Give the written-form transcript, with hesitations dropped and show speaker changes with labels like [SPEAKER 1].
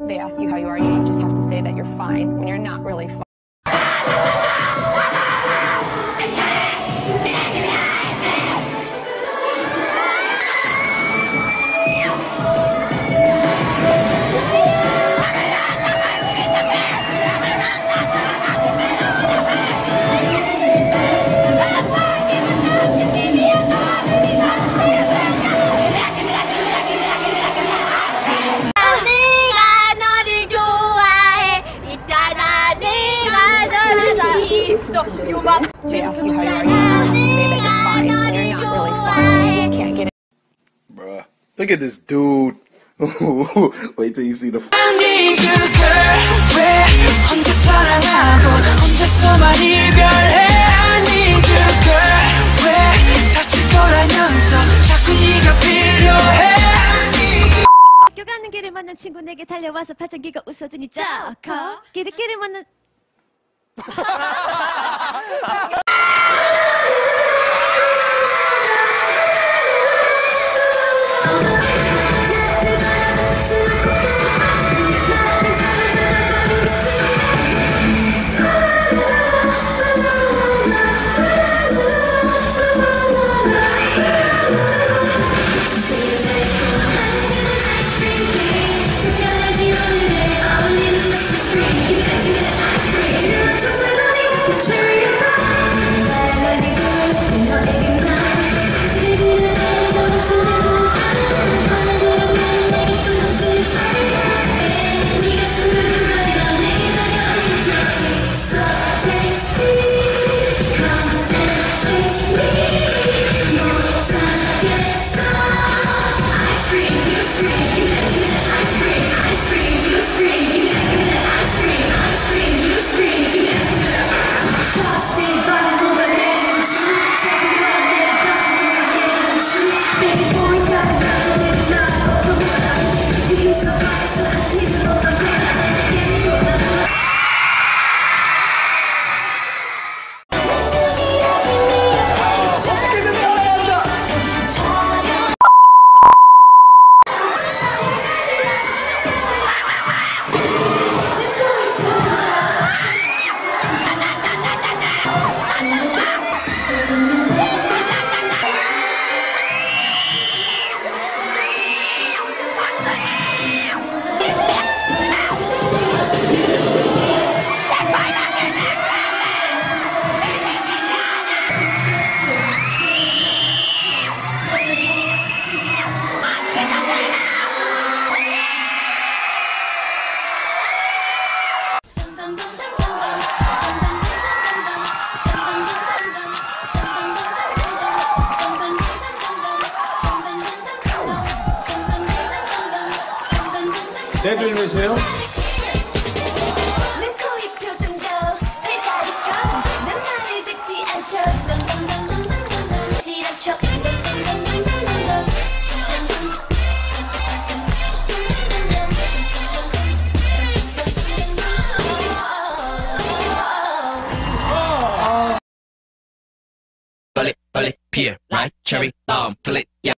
[SPEAKER 1] they ask you how you are, you just have to say that you're fine when you're not really fine. They ask you how you are, you just have to say that you're fine when you're not really fine. You just can't get it.
[SPEAKER 2] Bruh, look at this dude. Wait till you see the.
[SPEAKER 3] I need you, girl. 왜 혼자서랑하고 혼자서만 이별해? I need you, girl. 왜 다칠 거라면서 자꾸 네가 필요해?
[SPEAKER 4] 학교 가는 길을 만난 친구 내게 달려와서 발전기가 웃어주니 쩍커 끼리끼리 만난
[SPEAKER 5] 내 들으세요?
[SPEAKER 6] Bullet, bullet, peer, right, cherry, play, yeah.